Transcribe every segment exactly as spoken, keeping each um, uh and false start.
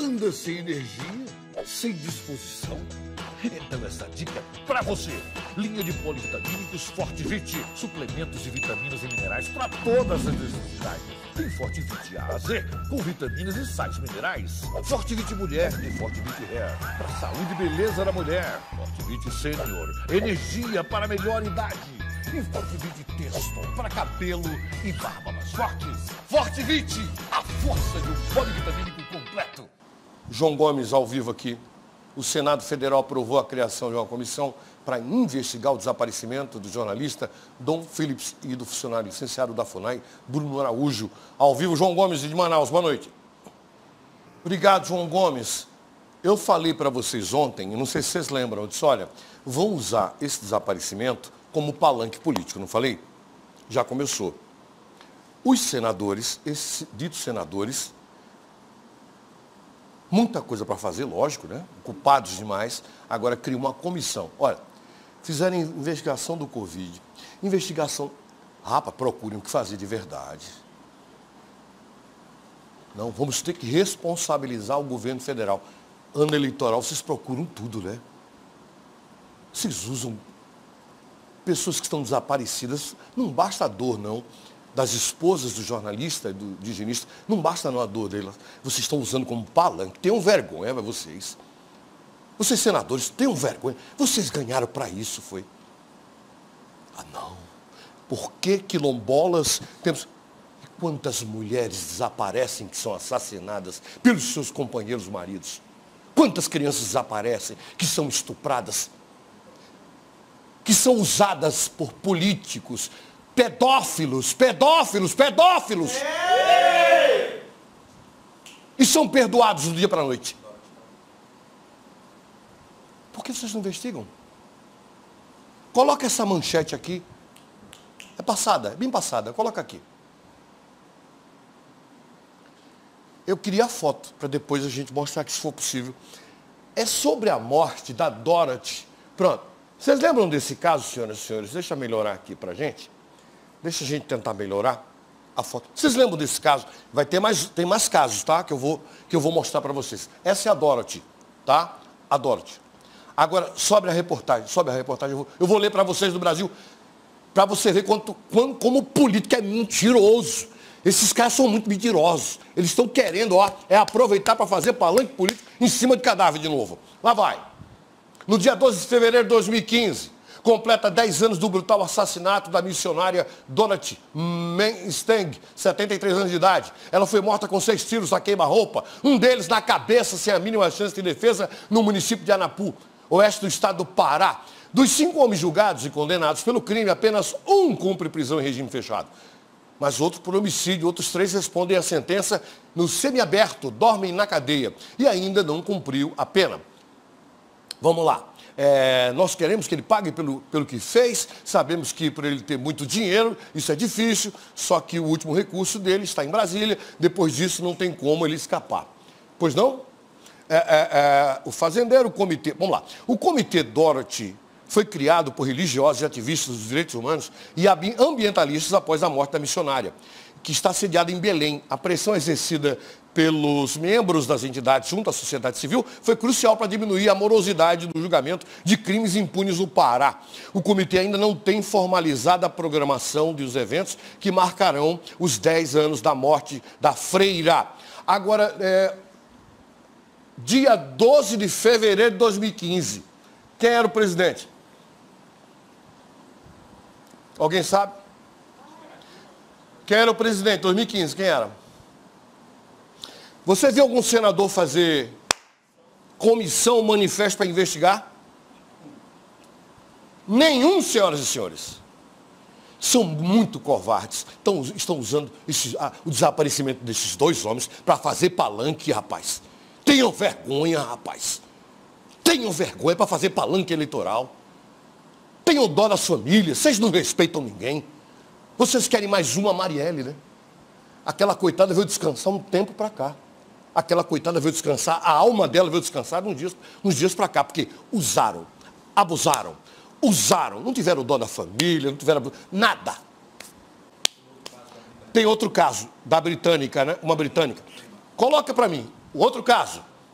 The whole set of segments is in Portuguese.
anda sem energia, sem disposição? Então essa dica é pra você. Linha de polivitamínicos Fortivite. Suplementos de vitaminas e minerais para todas as necessidades. Tem Fortivite A a Z, com vitaminas e sais minerais. Fortivite Mulher e Fortivite Hair, para saúde e beleza da mulher. Fortivite Sênior, energia para melhor idade. E Fortivite Testo, para cabelo e barba mais fortes. Fortivite, a força de um polivitamínico completo. João Gomes, ao vivo aqui. O Senado Federal aprovou a criação de uma comissão para investigar o desaparecimento do jornalista Dom Phillips e do funcionário licenciado da FUNAI, Bruno Araújo. Ao vivo, João Gomes de Manaus. Boa noite. Obrigado, João Gomes. Eu falei para vocês ontem, e não sei se vocês lembram, eu disse, olha, vão usar esse desaparecimento como palanque político, não falei? Já começou. Os senadores, esses ditos senadores, muita coisa para fazer, lógico, né? Ocupados demais. Agora criam uma comissão. Olha, fizeram investigação do Covid. Investigação. Rapaz, procurem o que fazer de verdade. Não, vamos ter que responsabilizar o governo federal. Ano eleitoral, vocês procuram tudo, né? Vocês usam pessoas que estão desaparecidas. Não basta a dor, não. Das esposas do jornalista, do higienista, não basta não a dor delas. Vocês estão usando como palanque. Tenham vergonha, mas vocês. Vocês, senadores, tenham vergonha. Vocês ganharam para isso, foi? Ah, não. Por que quilombolas temos... Quantas mulheres desaparecem que são assassinadas pelos seus companheiros maridos? Quantas crianças desaparecem que são estupradas? Que são usadas por políticos... Pedófilos, pedófilos, pedófilos. Ei! E são perdoados do dia para a noite. Por que vocês não investigam? Coloca essa manchete aqui. É passada, é bem passada. Coloca aqui. Eu queria a foto, para depois a gente mostrar que se for possível. É sobre a morte da Dorothy. Pronto. Vocês lembram desse caso, senhoras e senhores? Deixa eu melhorar aqui para a gente. Deixa a gente tentar melhorar a foto. Vocês lembram desse caso? Vai ter mais, tem mais casos, tá? Que eu vou, que eu vou mostrar para vocês. Essa é a Dorothy, tá? A Dorothy. Agora, sobre a reportagem. Sobre a reportagem, eu vou, eu vou ler para vocês do Brasil, para você ver quanto, quanto, como o político é mentiroso. Esses caras são muito mentirosos. Eles estão querendo, ó, é aproveitar para fazer palanque político em cima de cadáver de novo. Lá vai. No dia doze de fevereiro de dois mil e quinze, completa dez anos do brutal assassinato da missionária Dorothy Mengsteng, setenta e três anos de idade. Ela foi morta com seis tiros a queima-roupa, um deles na cabeça, sem a mínima chance de defesa, no município de Anapu, oeste do estado do Pará. Dos cinco homens julgados e condenados pelo crime, apenas um cumpre prisão em regime fechado. Mas outro por homicídio, outros três respondem à sentença no semiaberto, dormem na cadeia e ainda não cumpriu a pena. Vamos lá. É, nós queremos que ele pague pelo, pelo que fez, sabemos que por ele ter muito dinheiro, isso é difícil, só que o último recurso dele está em Brasília, depois disso não tem como ele escapar. Pois não? É, é, é, o fazendeiro, o comitê... Vamos lá. O comitê Dorothy foi criado por religiosos e ativistas dos direitos humanos e ambientalistas após a morte da missionária, que está sediada em Belém. A pressão exercida pelos membros das entidades junto à sociedade civil foi crucial para diminuir a morosidade do julgamento de crimes impunes no Pará. O comitê ainda não tem formalizado a programação dos eventos que marcarão os dez anos da morte da freira. Agora, é, dia doze de fevereiro de dois mil e quinze, quem era o presidente? Alguém sabe? Quem era o presidente? dois mil e quinze, quem era? Você viu algum senador fazer comissão, manifesto para investigar? Nenhum, senhoras e senhores. São muito covardes. Estão, estão usando esse, ah, o desaparecimento desses dois homens para fazer palanque, rapaz. Tenham vergonha, rapaz. Tenham vergonha para fazer palanque eleitoral. Tenham dó das famílias. Vocês não respeitam ninguém. Vocês querem mais uma Marielle, né? Aquela coitada veio descansar um tempo para cá. Aquela coitada veio descansar, a alma dela veio descansar uns dias, uns dias para cá, porque usaram, abusaram, usaram, não tiveram dó da família, não tiveram nada. Tem outro caso da britânica, né? Uma britânica. Coloca para mim, o outro caso.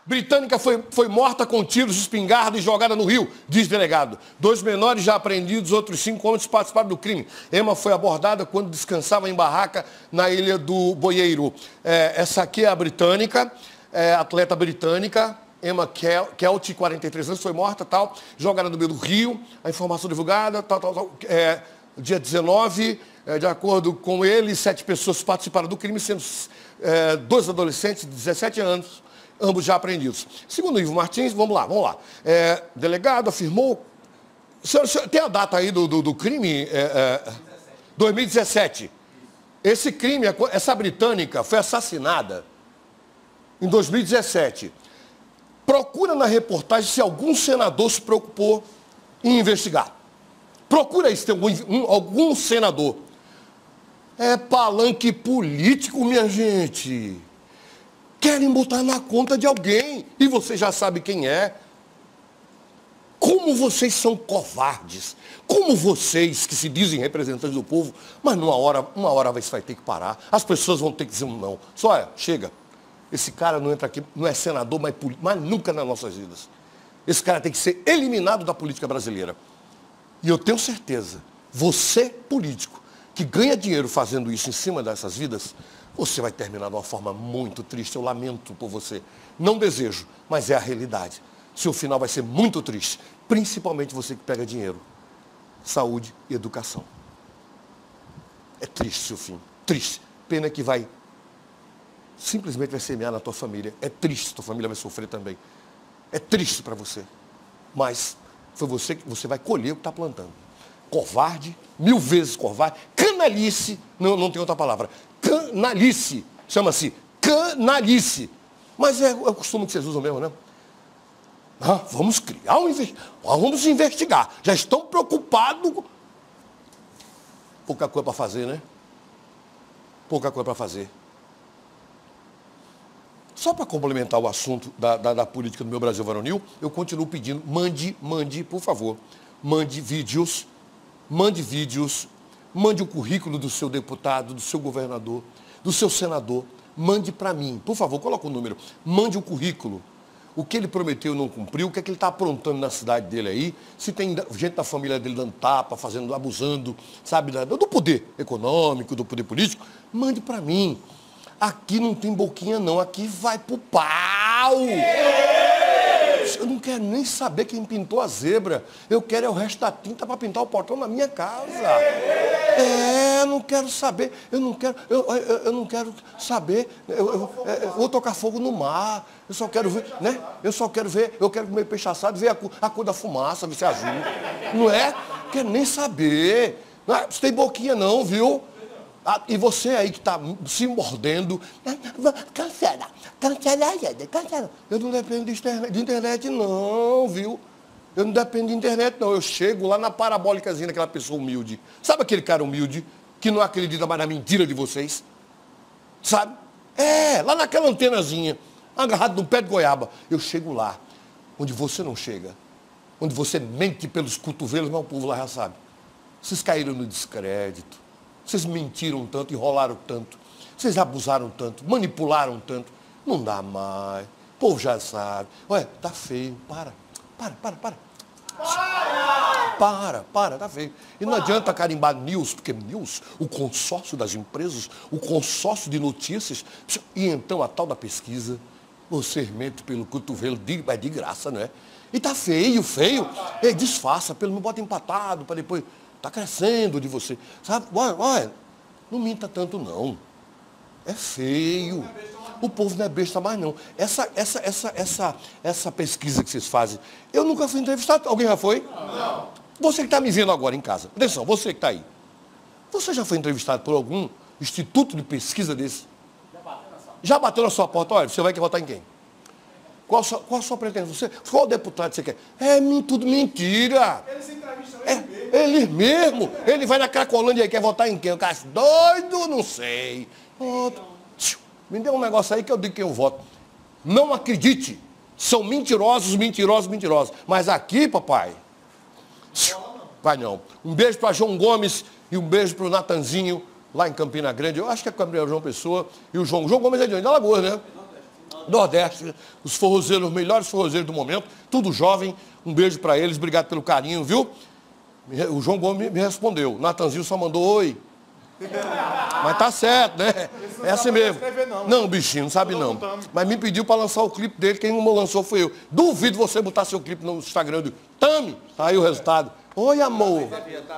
Britânica foi, foi morta com tiros de espingarda e jogada no rio, diz delegado. Dois menores já apreendidos, outros cinco homens participaram do crime. Emma foi abordada quando descansava em barraca na Ilha do Boieiro. É, essa aqui é a britânica, é, atleta britânica, Emma Kelty, quarenta e três anos, foi morta, tal, jogada no meio do rio, a informação divulgada, tal, tal, tal. É, dia dezenove, é, de acordo com ele, sete pessoas participaram do crime, sendo é, dois adolescentes de dezessete anos, ambos já apreendidos. Segundo Ivo Martins, vamos lá, vamos lá. É, delegado afirmou... Senhor, senhor, tem a data aí do, do, do crime? É, é, dois mil e dezessete. Esse crime, essa britânica foi assassinada em dois mil e dezessete. Procura na reportagem se algum senador se preocupou em investigar. Procura aí se tem algum, um, algum senador. É palanque político, minha gente. Querem botar na conta de alguém. E você já sabe quem é. Como vocês são covardes. Como vocês, que se dizem representantes do povo, mas numa hora, uma hora você vai ter que parar. As pessoas vão ter que dizer um não. Só é, chega. Esse cara não entra aqui, não é senador, mas, mas nunca nas nossas vidas. Esse cara tem que ser eliminado da política brasileira. E eu tenho certeza, você, político, que ganha dinheiro fazendo isso em cima dessas vidas, você vai terminar de uma forma muito triste. Eu lamento por você. Não desejo, mas é a realidade. Seu final vai ser muito triste. Principalmente você que pega dinheiro. Saúde e educação. É triste seu fim. Triste. Pena que vai... simplesmente vai semear na tua família. É triste, tua família vai sofrer também. É triste para você. Mas foi você que você vai colher o que está plantando. Covarde, mil vezes covarde. Canalice, não, não tem outra palavra. Canalice, chama-se canalice. Mas é, é o costume que vocês usam mesmo, né? Ah, vamos criar um vamos investigar. Já estão preocupados. Pouca coisa para fazer, né? Pouca coisa para fazer. Só para complementar o assunto da, da, da política do meu Brasil Varonil, eu continuo pedindo, mande, mande, por favor, mande vídeos, mande vídeos, mande o currículo do seu deputado, do seu governador, do seu senador, mande para mim, por favor, coloca o número, mande o currículo. O que ele prometeu não cumpriu, o que é que ele está aprontando na cidade dele aí, se tem gente da família dele dando tapa, fazendo, abusando, sabe, do poder econômico, do poder político, mande para mim. Aqui não tem boquinha não, aqui vai pro pau. Eu não quero nem saber quem pintou a zebra. Eu quero é o resto da tinta para pintar o portão na minha casa. É, eu não quero saber, eu não quero, eu, eu, eu não quero saber, eu, eu, eu vou tocar fogo no mar, eu só quero ver, né? Eu só quero ver, eu quero comer peixe assado, ver a cor, a cor da fumaça, ver se é azul. Não é? Não quero nem saber. Não é, você tem boquinha não, viu? Ah, e você aí que está se mordendo, cancela, cancela, cancela. Eu não dependo de internet, de internet não, viu? Eu não dependo de internet não, eu chego lá na parabólicazinha daquela pessoa humilde. Sabe aquele cara humilde que não acredita mais na mentira de vocês? Sabe? É, lá naquela antenazinha, agarrado no pé de goiaba. Eu chego lá, onde você não chega, onde você mente pelos cotovelos, mas o povo lá já sabe. Vocês caíram no descrédito. Vocês mentiram tanto, enrolaram tanto, vocês abusaram tanto, manipularam tanto. Não dá mais. O povo já sabe. Olha, tá feio. Para, para, para, para. Para, para, para tá feio. E não adianta carimbar news, porque news, o consórcio das empresas, o consórcio de notícias, e então a tal da pesquisa, você mente pelo cotovelo, de, é de graça, não é? E tá feio, feio. E disfarça, pelo menos bota empatado, para depois... Está crescendo de você. Sabe? Olha, olha, não minta tanto, não. É feio. O povo não é besta mais, não. Essa, essa, essa, essa, essa pesquisa que vocês fazem, eu nunca fui entrevistado. Alguém já foi? Não. Você que está me vendo agora em casa. Atenção, você que está aí. Você já foi entrevistado por algum instituto de pesquisa desse? Já bateu na sua, já bateu na sua porta? Olha, você vai querer votar em quem? Qual a sua, qual a sua pretensão? Você, qual deputado você quer? É tudo mentira. Eles entrevistam ele mesmo. É, ele mesmo. Ele vai na Cracolândia e quer votar em quem? O cara doido, não sei. Oh, me dê um negócio aí que eu digo quem eu voto. Não acredite. São mentirosos, mentirosos, mentirosos. Mas aqui, papai, vai não. Um beijo para João Gomes e um beijo para o Natanzinho, lá em Campina Grande. Eu acho que é o Gabriel João Pessoa e o João. João Gomes é de onde? Da Alagoas, né? Nordeste, os forrozeiros, os melhores forrozeiros do momento, tudo jovem. Um beijo para eles, obrigado pelo carinho, viu? O João Gomes me respondeu. Natanzinho só mandou oi. Mas tá certo, né? É assim mesmo. Não, bichinho, não sabe não. Mas me pediu para lançar o clipe dele, quem não lançou foi eu. Duvido você botar seu clipe no Instagram do Tami. Tá aí o resultado. Oi, amor.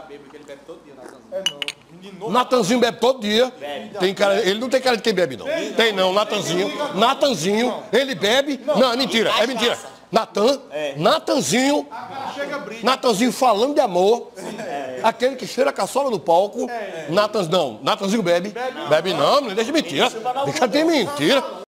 Natanzinho bebe todo dia. Tem cara, ele não tem cara de quem bebe, não. Tem não, Natanzinho. Natanzinho, ele bebe. Não, é mentira, é mentira. Natan, Natanzinho, Natanzinho falando de amor, aquele que cheira a caçola no palco, Natan, não, Natanzinho bebe, bebe não, não deixa de mentira, deixa de mentira.